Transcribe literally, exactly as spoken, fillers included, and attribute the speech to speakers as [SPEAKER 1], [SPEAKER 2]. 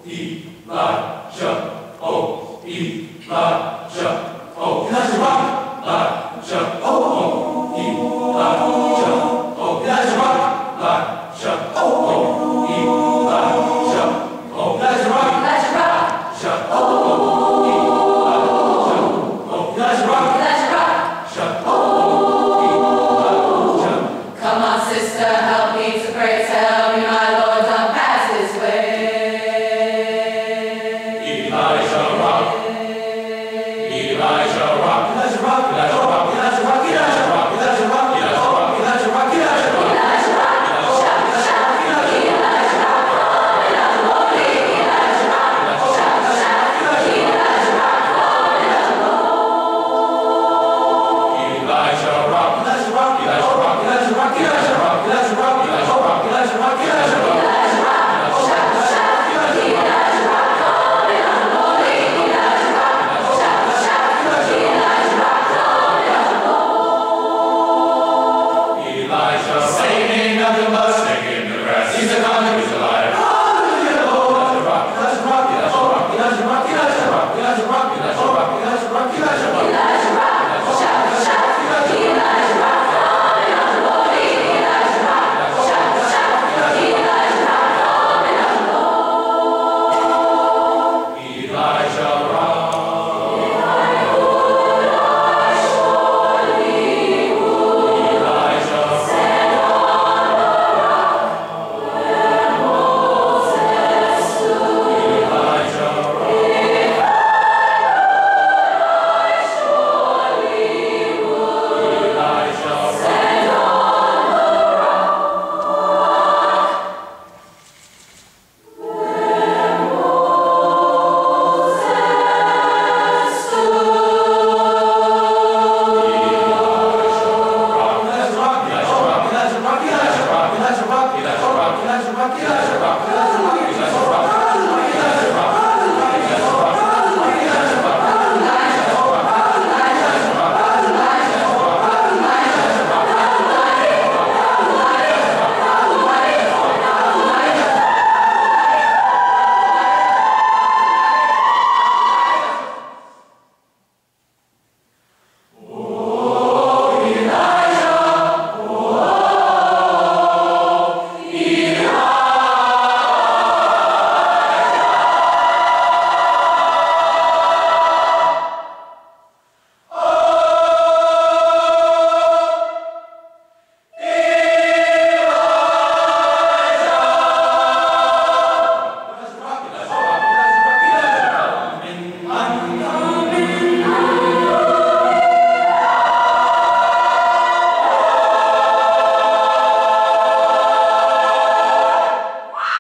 [SPEAKER 1] Elijah, oh, Elijah, oh, Elijah rock, Elijah, oh, oh, Elijah, oh, Elijah rock, Elijah, oh, oh, Elijah, oh, Elijah rock, Elijah rock, Elijah, oh, oh, Elijah, oh, Elijah rock, Elijah rock, Elijah, oh, Elijah.
[SPEAKER 2] Come on, sister, help me to pray. Tell me, my Lord, don't pass this way.
[SPEAKER 1] Elijah rock, Elijah rock, Elijah rock, Elijah rock, Elijah rock, Elijah rock, Elijah rock, Elijah rock, Elijah rock, Elijah rock,
[SPEAKER 2] Elijah rock, shout, shout, Elijah rock, Elijah rock, Elijah rock, shout, shout, Elijah rock, Elijah rock,
[SPEAKER 1] Elijah rock, Elijah rock, Elijah rock, Elijah rock, Elijah rock, Elijah rock, Elijah rock, Elijah rock, Elijah rock, Elijah rock,
[SPEAKER 2] Elijah rock, shout, shout, Elijah rock, Elijah rock, Elijah rock, shout, shout, Elijah rock,
[SPEAKER 1] Elijah, saying nothing but